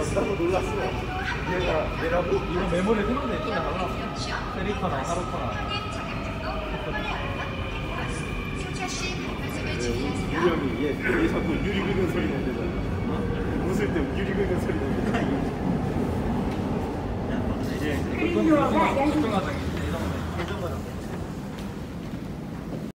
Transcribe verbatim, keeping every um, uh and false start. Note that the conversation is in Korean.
나도 놀랐어. 얘가 얘라고? 이거 메모리 생각나 있잖아. 하나. 세리카나, 하루카나. 유령이 얘, 얘 자꾸 유리 긁는 소리 나잖아. 어? 웃을 때 유리 긁는 소리 나잖아. 이제 걱정하자.